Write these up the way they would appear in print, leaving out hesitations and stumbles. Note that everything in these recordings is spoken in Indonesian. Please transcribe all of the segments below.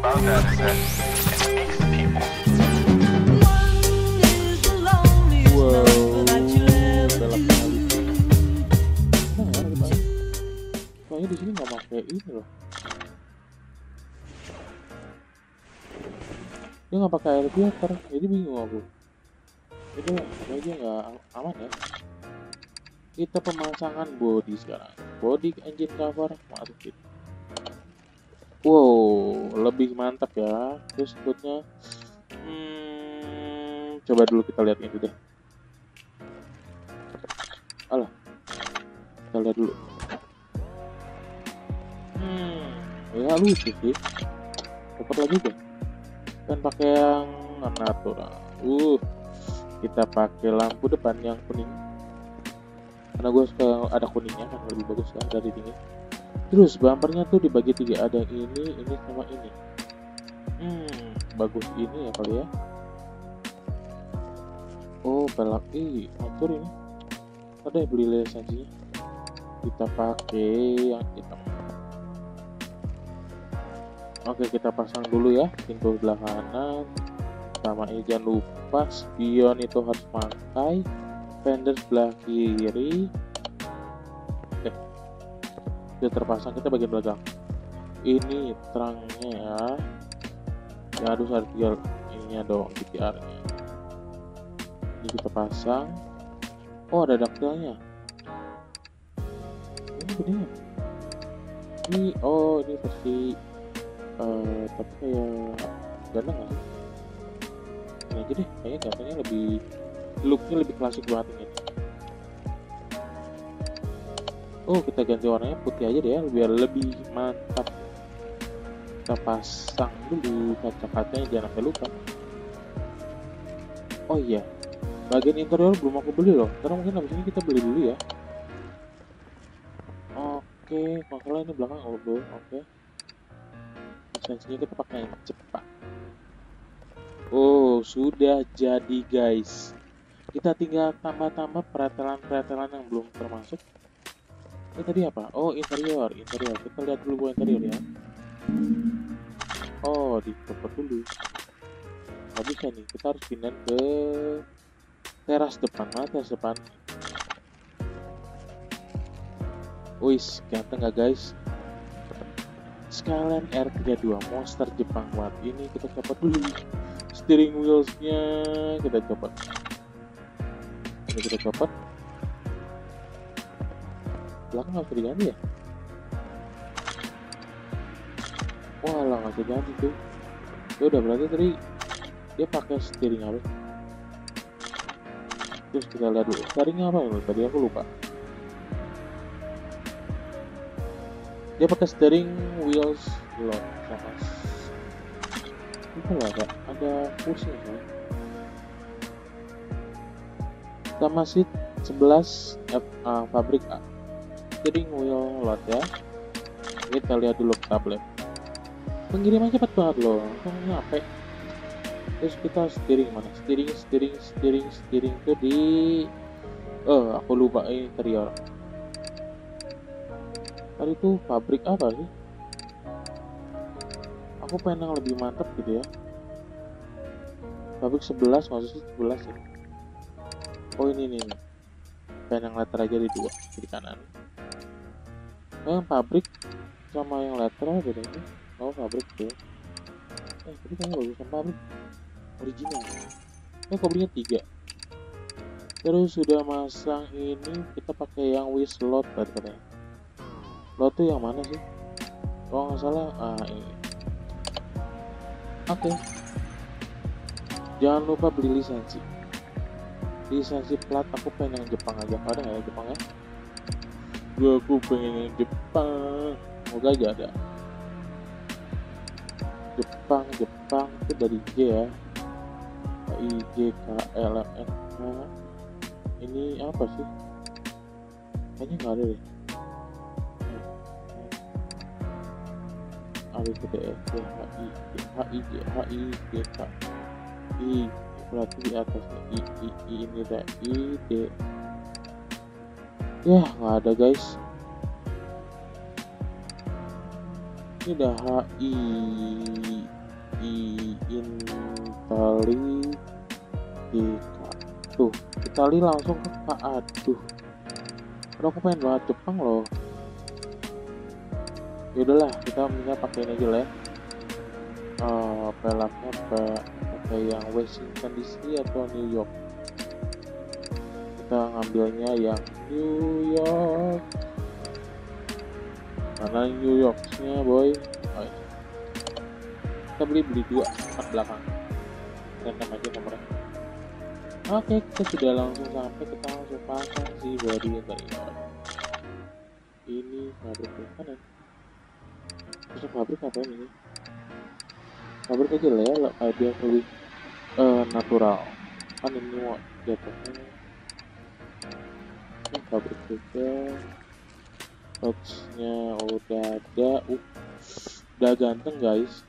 about that is that it speaks to people. Wow, galak kali. Nah, ya, kita soalnya di sini nggak pakai ini loh. Dia nggak pakai air filter, jadi bingung aku. Itu kayaknya nggak aman ya. Kita pemasangan body sekarang. Body engine cover masukin. Wow, lebih mantap ya. Terus footnya, coba dulu kita lihat ini deh. Alah, kita lihat dulu. Ya lucu sih. Dapat lagi deh. Dan pakai yang natural. Kita pakai lampu depan yang kuning. Karena gue suka ada kuningnya kan lebih bagus kan dari ini. Terus bumpernya tuh dibagi 3, ada yang ini sama ini. Bagus ini ya kali ya. Oh, pelak hancur ini. Ada yang beli lisensinya. Kita pakai yang hitam. Oke, kita pasang dulu ya pintu sebelah kanan. Sama ini jangan lupa spion itu harus pakai. Fender sebelah kiri. Oke, sudah terpasang. Kita bagian belakang. Ini terangnya ya. Ya harus ada ininya dong, GTR-nya. Ini kita pasang. Oh, ada daktilnya. Ini bener. Ini versi tapi kayak ganteng nggak sih? Ini aja deh, kayaknya gantengnya lebih, looknya lebih klasik banget ini. Oh, kita ganti warnanya putih aja deh ya, biar lebih mantap. Kita pasang dulu kaca-kacanya, jangan sampai lupa. Oh iya, bagian interior belum aku beli loh, karena mungkin habis ini kita beli dulu ya. Oke, masalah ini belakang belum. Oke, lisensinya kita pakai yang cepat. Oh, sudah jadi guys. Kita tinggal tambah-tambah pretelan yang belum termasuk. Ini tadi apa? Oh, interior. Kita lihat dulu interior ya. Oh, dicopot dulu. Nggak bisa nih, kita harus pindah ke teras depan. Mana teras depan? Wis, ganteng nggak guys? Sekalian R32 monster Jepang banget. Ini kita copot dulu. Steering wheelsnya kita copot. Ini kita copot. Belakang nggak bisa diganti ya? Wah lah, nggak bisa ganti tuh. Ya udah, berarti tadi dia pakai steering apa? Terus kita lihat dulu steeringnya apa ya? Tadi aku lupa. Dia pakai steering wheels lock sama itu lah, ada kursi ya. Sama seat 11 pabrik A. Steering wheel lock ya. Kita lihat dulu tablet. Pengiriman cepat banget loh, langsung nyampe. Terus kita steering mana? Steering tuh di aku lupa interior. Tadi tuh pabrik apa sih? Aku pengen yang lebih mantap gitu ya. Pabrik 11, maksudnya 11 ya. Oh ini nih. Pengen yang letter aja di 2, di kanan. Yang pabrik sama yang letter apa bedanya? Oh pabrik tuh. Tapi kayaknya bagus sama pabrik original. Pabriknya 3. Terus sudah masang ini, kita pakai yang wish lot tadi katanya. Lot tuh yang mana sih? Kalau nggak salah ini. Oke. Jangan lupa beli lisensi plat. Aku pengen yang Jepang aja. Ada nggak ya Jepangnya? Aku pengen yang Jepang. Semoga aja ada. Jepang itu dari J ya. I J K L M N. Ini apa sih? Kayaknya nggak ada deh. A B C D E F G H I J K I, berarti di atasnya I ini ada I D. Ya nggak ada guys. Ini udah H I Itali tuh, Itali langsung ke aduh, aku pengen banget Jepang loh. Yaudahlah, kita minta pakai ini aja lah ya. Pelaknya pakai yang Washington DC atau New York. Kita ngambilnya yang New York. Mana New Yorknya boy? Oh, ini. Kita beli dua empat belakang. Random aja nomornya. Oke, kita sudah langsung sampai, kita langsung pasang si body interior. Ini pabrik kanan. Terus pabrik apa ini? Pabrik aja lah ya, biar lebih natural. Kan ini mau jatuhnya. Ini pabrik juga. Boxnya udah ada. Udah ganteng guys.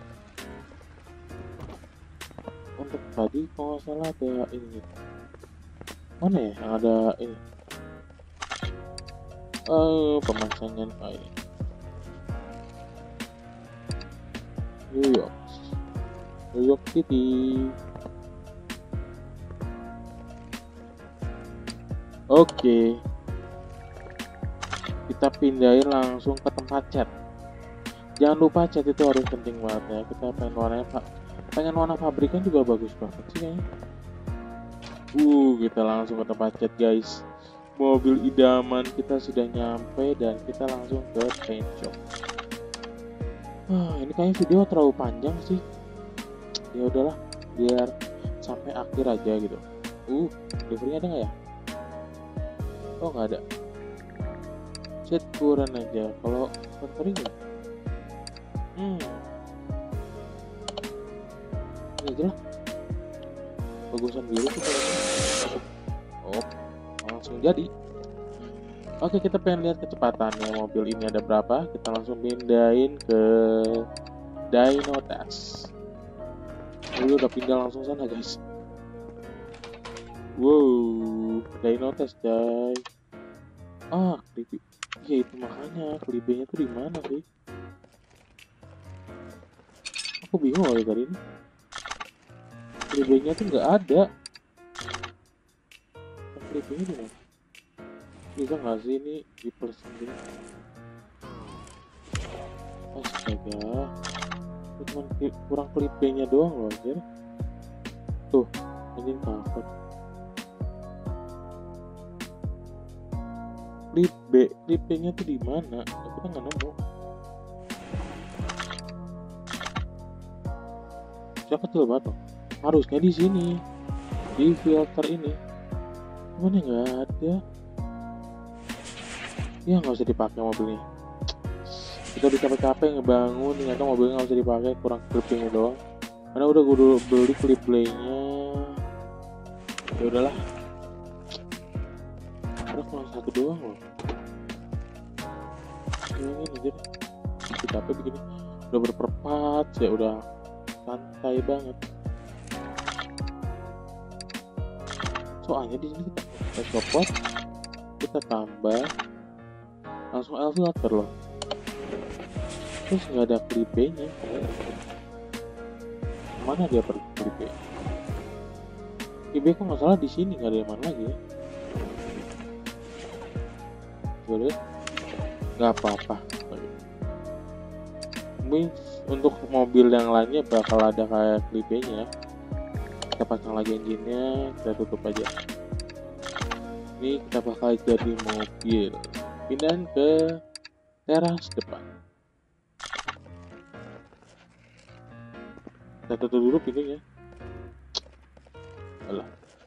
Untuk tadi kalau nggak salah ada ini. Mana ya yang ada ini? Pemasangan ini. New York City. Oke. Kita pindahin langsung ke tempat cat. Jangan lupa cat itu harus penting banget ya. Kita pengen warna pabrikan juga bagus banget sih kayaknya. Kita langsung ke tempat cat guys. Mobil idaman kita sudah nyampe dan kita langsung ke paint shop. Ini kayaknya video terlalu panjang sih. Ya udahlah, biar sampai akhir aja gitu. Delivery ada nggak ya? Oh nggak ada. Set kurang aja. Kalau delivery nggak? Ini aja lah. Bagusan biru tuh kalau langsung jadi. Oke, kita pengen lihat kecepatannya mobil ini ada berapa. Kita langsung pindahin ke dyno test. Ini udah pindah langsung sana guys. Dyno test guys. Clippy. Ya itu makanya Clippy-nya tuh di mana sih? Aku bingung loh ya kali ini. Clippy-nya tuh nggak ada. Clippy-nya di mana? Bisa nggak sih ini di persen gini? Astaga, cuma kurang klipenya doang loh anjir. Tuh, ini cover. Klipenya tuh di mana? Kita nggak nemu. Siapa kecil banget loh. Harusnya di sini, di filter ini. Mana nggak ada? Ya nggak usah dipakai mobilnya. Kita udah capek-capek ngebangun, ternyata mobilnya nggak usah dipakai, kurang clippingnya doang. Karena udah gue beli clip playnya. Ya udahlah. Ada kurang satu doang loh. Ini aja deh. Capek begini. Udah berperpat, ya udah santai banget. Soalnya di sini kita copot, kita tambah. Langsung L filter loh. Terus nggak ada clipenya. Mana dia pergi clip? Clip kok nggak salah di sini, nggak ada yang mana lagi ya. Boleh? Nggak apa-apa. Mungkin untuk mobil yang lainnya bakal ada kayak clipenya. Kita pasang lagi engine-nya, kita tutup aja. Ini kita bakal jadi mobil. Pindahan ke teras depan. Kita tutup dulu pintunya. Alah.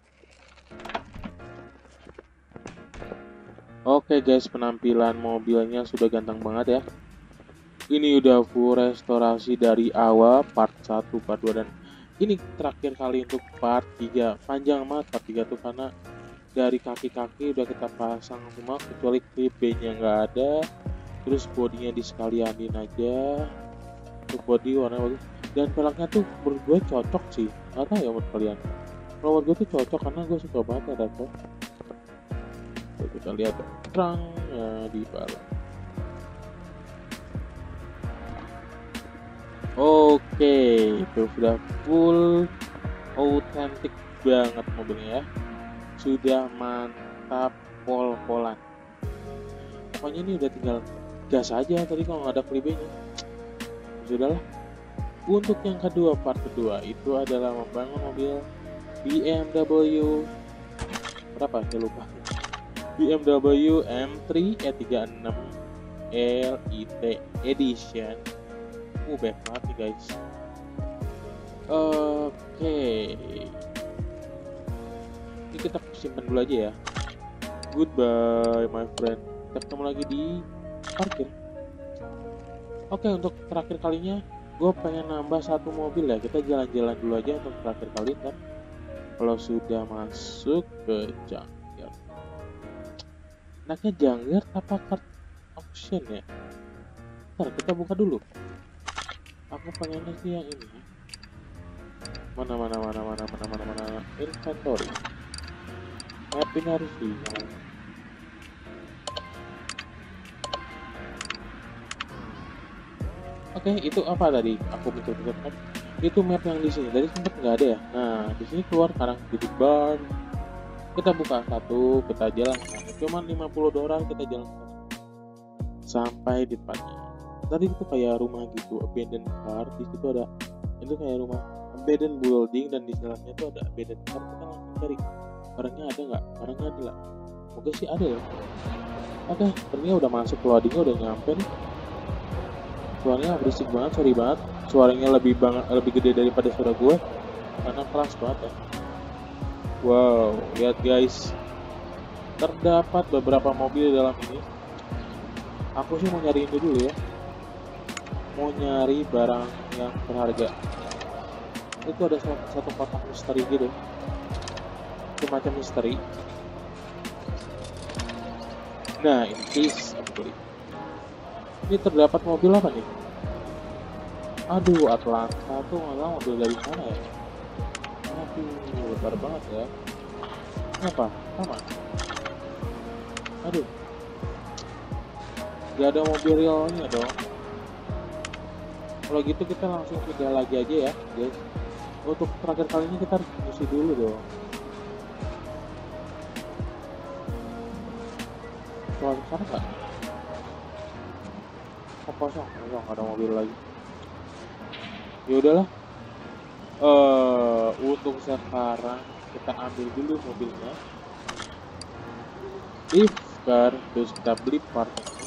Oke guys, penampilan mobilnya sudah ganteng banget ya. Ini udah full restorasi dari awal part 1, part 2 dan ini terakhir kali untuk part 3. Panjang banget part 3 tuh karena dari kaki-kaki udah kita pasang semua kecuali clip-nya nggak ada. Terus bodinya disekalianin aja. Untuk body warna bagus. Dan pelaknya tuh menurut gue cocok sih. Nggak tahu ya menurut kalian. Kalau menurut gue tuh cocok karena gue suka banget ya Dato. Kita lihat terangnya di balon. Oke, Tuh sudah full authentic banget mobilnya ya. Sudah mantap pol-polan. Pokoknya ini udah tinggal gas aja tadi kalau nggak ada klibenya. Sudahlah. Untuk yang kedua, part kedua itu adalah membangun mobil BMW berapa? Saya lupa. BMW M3 E36 LIT Edition. Banyak banget nih guys. Oke. Ini kita simpan dulu aja ya. Goodbye my friend. Kita ketemu lagi di parkir. Oke, untuk terakhir kalinya gue pengen nambah satu mobil ya. Kita jalan-jalan dulu aja untuk terakhir kali kan. Kalau sudah masuk ke junkyard. Enaknya junkyard apa card auction ya? Ntar kita buka dulu. Aku pengennya sih yang ini. Mana inventory. Map ini harus dinyalain. Oke, itu apa tadi? Aku pikir-pikir kan. Itu map yang di sini. Tadi sempat nggak ada ya. Nah, di sini keluar sekarang jadi barn. Kita buka satu, kita jalan. Cuman $50 kita jalan sampai di depannya. Tadi itu kayak rumah gitu, abandoned car. Di situ ada itu kayak rumah abandoned building dan di dalamnya tuh ada abandoned car. Kita langsung cari barangnya ada nggak? Barangnya ada lah. Oke sih ada ya. Oke, ternyata udah masuk, loadingnya udah nyampe nih. Suaranya berisik banget, sorry banget. Suaranya lebih gede daripada suara gue karena keras banget ya. Wow, lihat guys. Terdapat beberapa mobil di dalam ini. Aku sih mau nyari ini dulu ya. Mau nyari barang yang berharga. Itu ada satu kotak misteri gitu. Semacam misteri. Nah, ini case aku beli. Ini terdapat mobil apa nih? Aduh, Atlanta tuh nggak tahu mobil dari mana ya? Aduh, besar banget ya. Ini apa? Sama? Aduh, gak ada mobil realnya dong. Kalau gitu kita langsung pindah lagi aja ya, guys. Untuk terakhir kalinya kita harus isi dulu dong. Soal sana nggak? Kosong, ada mobil lagi. Ya udahlah. Untuk sekarang kita ambil dulu mobilnya. If car, terus kita beli part.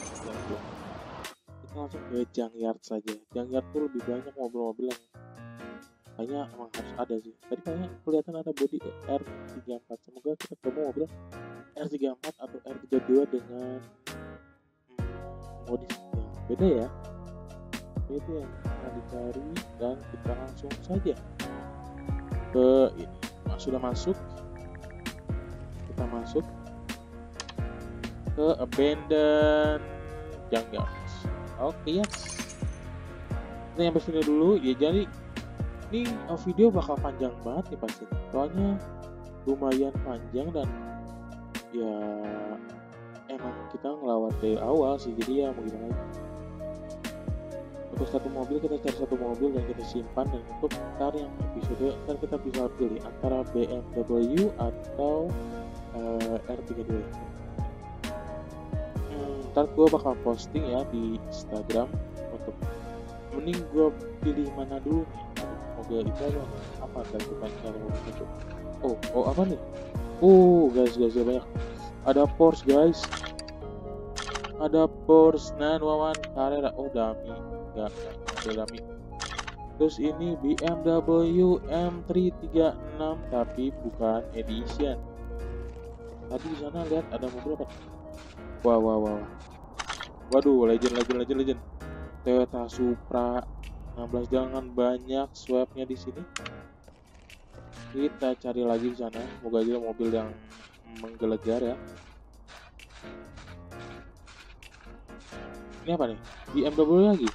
Kita langsung ke junkyard saja. Junkyard tuh lebih banyak mobil-mobil yang kayaknya emang harus ada sih. Tadi kayaknya kelihatan ada body R34. Semoga kita ketemu mobil R34 atau R32 dengan modis yang beda ya. Itu yang akan dicari dan kita langsung saja ke ini. Sudah masuk. Kita masuk ke abandoned junkyard. Oke, yes. Kita sampai sini dulu ya. Jadi ini video bakal panjang banget nih pasti. Soalnya lumayan panjang dan ya emang kita ngelawat dari awal sih. Jadi ya mau gimana lagi. Untuk satu mobil kita cari satu mobil dan kita simpan, dan untuk ntar yang episode ntar kita bisa pilih antara BMW atau R32. Ntar gue bakal posting ya di Instagram untuk mending gue pilih mana dulu nih. Mobil itu apa dan kita cari mobil itu. Oh apa nih? Guys ya banyak. Ada Porsche guys. Ada Porsche 911 Carrera. Dummy. Enggak dummy. Terus ini BMW M336 tapi bukan edition. Tadi di sana lihat ada mobil apa? Wow. Waduh, legend. Toyota Supra 16, jangan banyak swapnya di sini. Kita cari lagi di sana. Semoga aja mobil yang menggelegar ya. Ini apa nih? BMW lagi.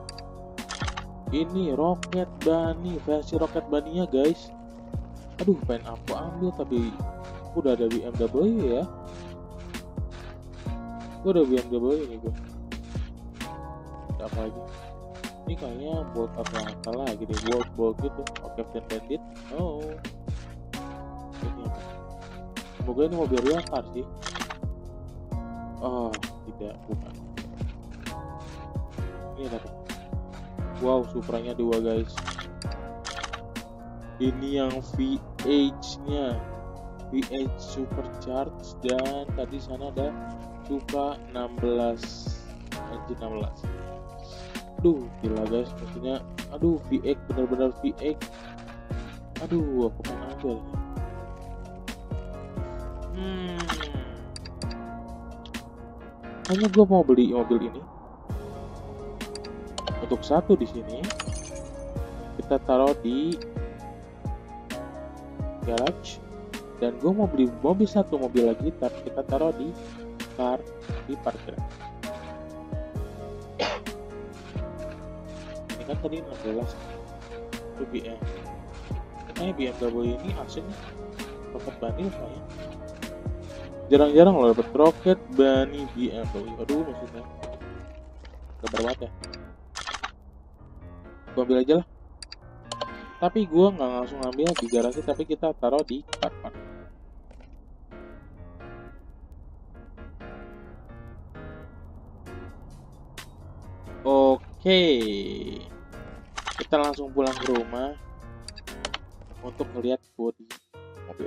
Ini Rocket Bunny, versi Rocket Bunny-nya guys. Aduh, pengen aku ambil tapi udah ada BMW ya. Gue udah BMW ini gue. Apa lagi? Ini kayaknya Bolt Atlanta lagi deh, Bolt gitu. Oke, Captain Bandit. Oh, ini apa? Semoga ini mobil real car sih. Oh, tidak, bukan. Ini ada apa? Wow, Supranya 2 guys. Ini yang VH-nya, VH Supercharged, dan tadi sana ada Supra 16, engine 16. Aduh, gila guys, maksudnya, aduh VX, benar-benar VX. Aduh, aku pengen ambil. Hanya gue mau beli mobil ini. Untuk satu di sini, kita taruh di garage. Dan gue mau beli mobil satu mobil lagi, tapi kita taruh di parkir. Ini kan tadi 16 itu BM. Kayaknya BMW ini aslinya roket bani kayaknya. Jarang-jarang loh dapet roket bani BMW. Aduh, maksudnya gambar banget ya. Gue ambil aja lah. Tapi gue nggak langsung ambil di garasi, tapi kita taruh di park. Oke, kita langsung pulang ke rumah untuk melihat bodi mobil.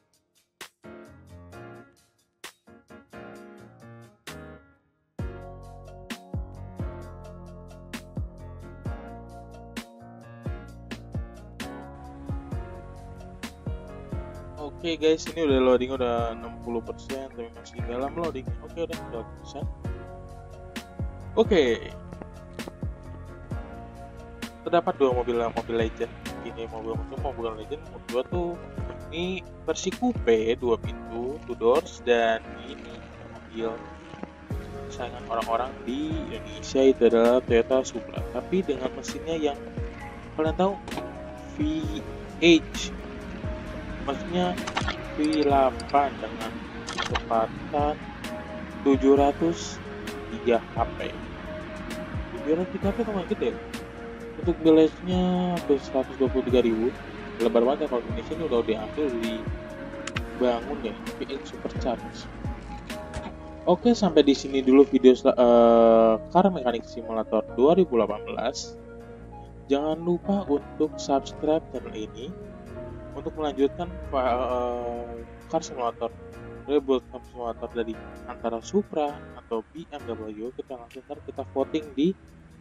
Oke guys, ini udah loading udah 60%, tapi masih dalam loading. Oke, udah 20%. Oke. Terdapat 2 mobil legend. Ini mobil legend. Mobil 2 tuh ini versi coupe 2 pintu, 2 doors, dan ini mobil kesayangan orang-orang di Indonesia itu adalah Toyota Supra. Tapi dengan mesinnya yang kalian tahu VH, maksudnya V8 dengan kecepatan 703 HP. 703 HP kan gede. Untuk mileage-nya hampir 123.000. Lebar banget ya, kalau Indonesia ini udah diambil dibangun ya VX Supercharged. Oke, sampai di sini dulu video Car Mechanic Simulator 2018. Jangan lupa untuk subscribe channel ini untuk melanjutkan Car Simulator, Car Simulator dari antara Supra atau BMW. Kita voting di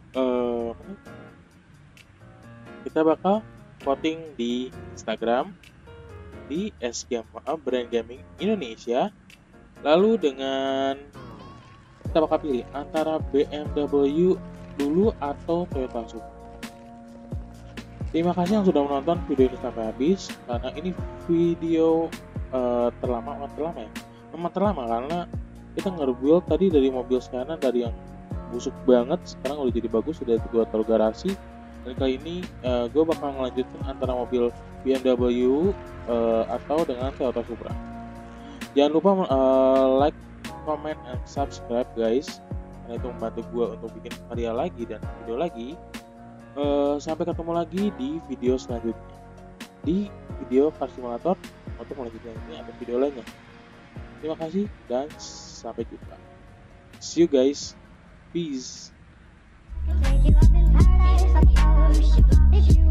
kita bakal voting di Instagram di Brand Gaming Indonesia. Lalu dengan kita bakal pilih antara BMW dulu atau Toyota Supra. Terima kasih yang sudah menonton video ini sampai habis, karena ini video terlama karena kita nge-rebuild tadi dari mobil sekarang, dari yang busuk banget sekarang udah jadi bagus, sudah gue taruh garasi. Dan kali ini gue bakal melanjutkan antara mobil BMW atau dengan Toyota Supra. Jangan lupa like, comment, and subscribe guys, karena itu membantu gue untuk bikin karya lagi dan video lagi. Sampai ketemu lagi di video selanjutnya, di video Car Simulator untuk melanjutkan ini atau video lainnya. Terima kasih dan sampai jumpa. See you guys. Peace.